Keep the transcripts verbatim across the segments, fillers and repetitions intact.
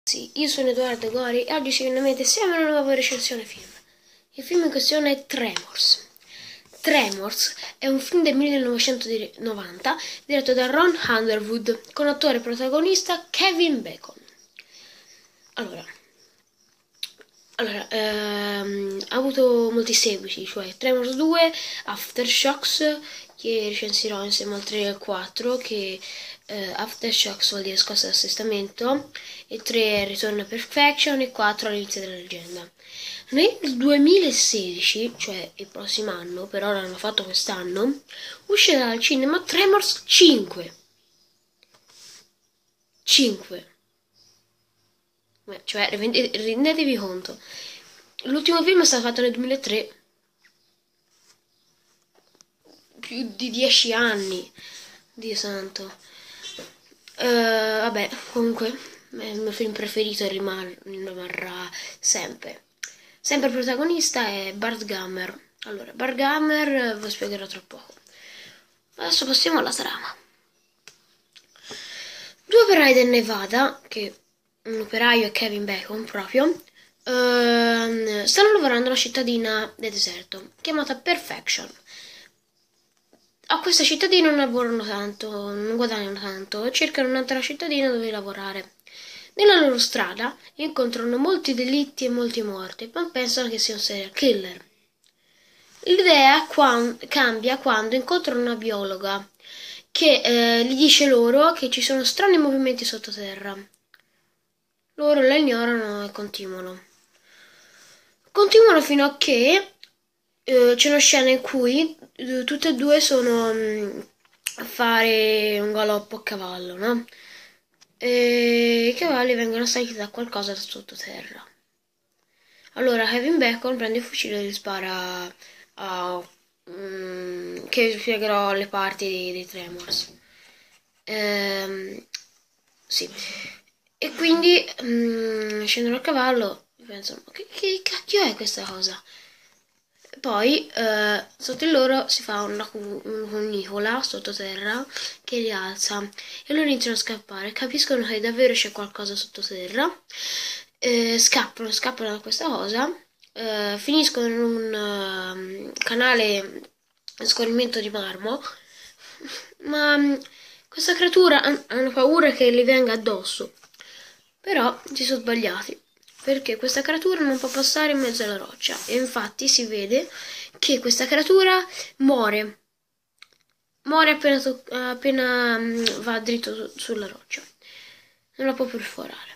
Sì, io sono Edoardo Gori e oggi finalmente siamo in una nuova recensione film. Il film in questione è Tremors. Tremors è un film del millenovecentonovanta diretto da Ron Underwood con attore protagonista Kevin Bacon. Allora, allora ehm, ha avuto molti seguiti, cioè Tremors due, Aftershocks, che recensirò insieme al tre e al quattro, che eh, Aftershocks vuol dire scossa d'assestamento, e tre è Return to Perfection e quattro all'inizio della leggenda. Nel duemilasedici, cioè il prossimo anno, per ora l'hanno fatto quest'anno, uscirà al cinema Tremors cinque. cinque. Cioè, rendetevi conto. L'ultimo film è stato fatto nel duemilatré. Più di dieci anni. Dio santo. Uh, vabbè, comunque, il mio film preferito rimar- rimarrà sempre. Sempre il protagonista è Bart Gummer. Allora, Bart Gummer vi spiegherò tra poco. Adesso passiamo alla trama. Due operai del Nevada, che un operaio è Kevin Bacon proprio, uh, stanno lavorando in una cittadina del deserto chiamata Perfection. A questa cittadina non lavorano tanto, non guadagnano tanto e cercano un'altra cittadina dove lavorare. Nella loro strada incontrano molti delitti e molti morti, ma pensano che sia un serial killer. L'idea quando, cambia quando incontrano una biologa che eh, gli dice loro che ci sono strani movimenti sottoterra. Loro la ignorano e continuano. Continuano fino a che eh, c'è una scena in cui eh, tutte e due sono mh, a fare un galoppo a cavallo, no? E i cavalli vengono assaliti da qualcosa da sottoterra. Allora Kevin Bacon prende il fucile e gli spara a... Um, che vi spiegherò le parti dei, dei Tremors. Ehm, sì. E quindi um, scendono a cavallo e pensano, ma che, che cacchio è questa cosa? Poi eh, sotto di loro si fa una cunicola sottoterra che li alza e loro iniziano a scappare, capiscono che davvero c'è qualcosa sottoterra, eh, scappano, scappano da questa cosa, eh, finiscono in un uh, canale a scorrimento di marmo, ma um, questa creatura han, hanno paura che li venga addosso, però si sono sbagliati. Perché questa creatura non può passare in mezzo alla roccia e infatti si vede che questa creatura muore muore appena, to- appena va dritto sulla roccia, non la può perforare.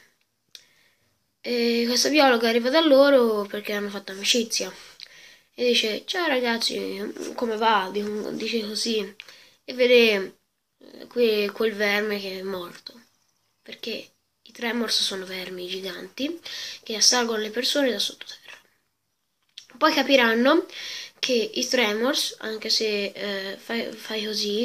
E questa biologa arriva da loro perché hanno fatto amicizia e dice: ciao ragazzi, come va? Dice così e vede qui quel verme che è morto, perché i Tremors sono vermi giganti che assalgono le persone da sottoterra. Poi capiranno che i Tremors, anche se eh, fai, fai così,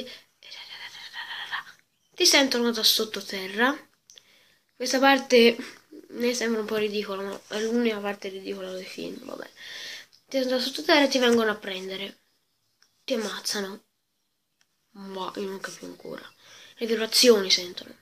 ti sentono da sottoterra. Questa parte ne sembra un po' ridicola, ma è l'unica parte ridicola del film, vabbè. Ti sentono da sottoterra e ti vengono a prendere. Ti ammazzano. Ma io non capisco ancora. Le vibrazioni sentono.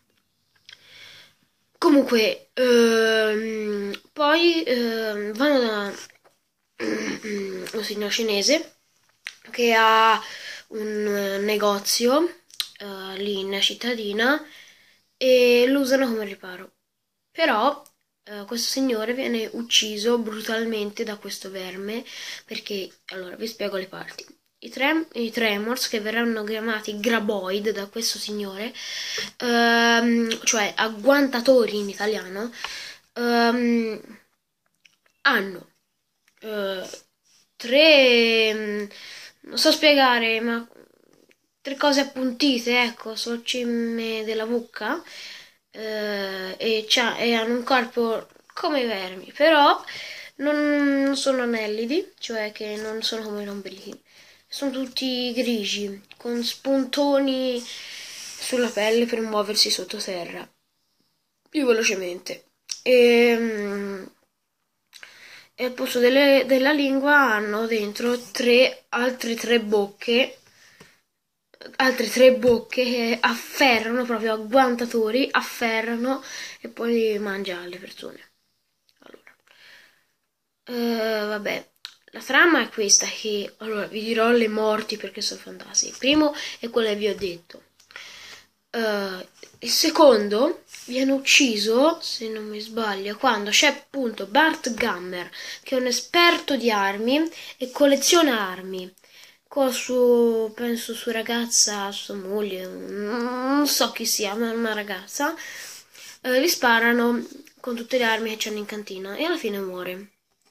Comunque, ehm, poi ehm, vanno da un signor cinese che ha un negozio uh, lì in cittadina e lo usano come riparo. Però uh, questo signore viene ucciso brutalmente da questo verme perché, allora, vi spiego le parti. I, trem- i Tremors, che verranno chiamati Graboid da questo signore, ehm, cioè agguantatori in italiano, ehm, hanno eh, tre, non so spiegare, ma tre cose appuntite, ecco, sul cime della bocca, eh, e, e hanno un corpo come i vermi, però non sono anellidi, cioè che non sono come i lombrichi. Sono tutti grigi, con spuntoni sulla pelle per muoversi sottoterra più velocemente. E, e al posto delle, della lingua hanno dentro tre altre tre bocche altre tre bocche che afferrano, proprio agguantatori, afferrano e poi mangia le persone. Allora, eh, vabbè, la trama è questa che, allora, vi dirò le morti perché sono fantastiche. Il primo è quello che vi ho detto. Uh, il secondo viene ucciso, se non mi sbaglio, quando c'è appunto Bart Gummer, che è un esperto di armi e colleziona armi con suo, penso sua ragazza, sua moglie, non so chi sia, ma una ragazza, eh, gli sparano con tutte le armi che c'hanno in cantina e alla fine muore.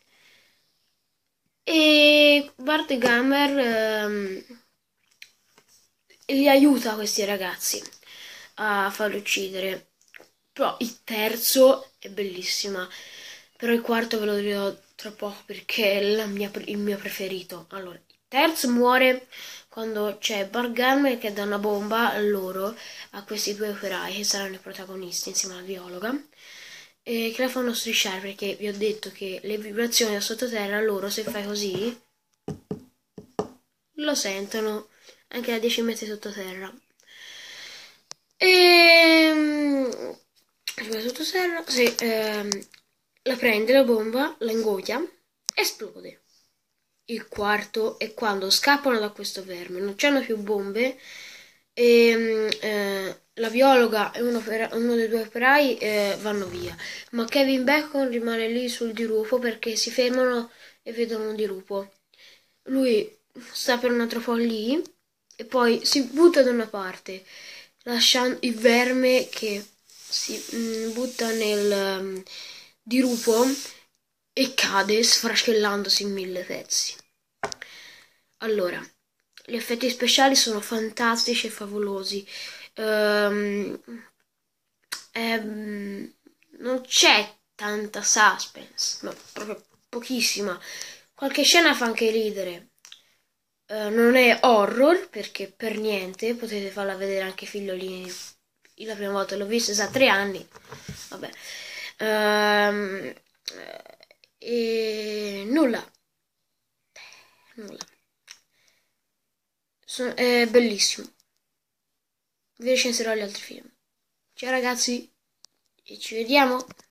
E Bart Gummer ehm, li aiuta questi ragazzi a farli uccidere. Però il terzo è bellissima. Però il quarto ve lo dirò tra poco perché è la mia, il mio preferito. Allora, il terzo muore quando c'è Bart Gummer che dà una bomba a loro, a questi due operai che saranno i protagonisti insieme alla biologa, e che la fanno strisciare perché vi ho detto che le vibrazioni da sottoterra loro, se fai così, lo sentono anche a dieci metri sottoterra. E sottoterra, sì, ehm, la prende la bomba, la ingoia, esplode. Il quarto è quando scappano da questo verme, non c'hanno più bombe e eh, la biologa e uno, uno dei due operai eh, vanno via, ma Kevin Bacon rimane lì sul dirupo perché si fermano e vedono un dirupo. Lui sta per un altro po' lì e poi si butta da una parte, lasciando il verme che si mh, butta nel um, dirupo e cade sfrascellandosi in mille pezzi. Allora, gli effetti speciali sono fantastici e favolosi. Um, ehm, non c'è tanta suspense, no, proprio pochissima. Qualche scena fa anche ridere. Uh, non è horror perché per niente, potete farla vedere anche ai figliolini. Io la prima volta l'ho vista sa tre anni. Vabbè. Um, e nulla. Nulla. Sono, è bellissimo. Vi recensirò gli altri film. Ciao ragazzi e ci vediamo.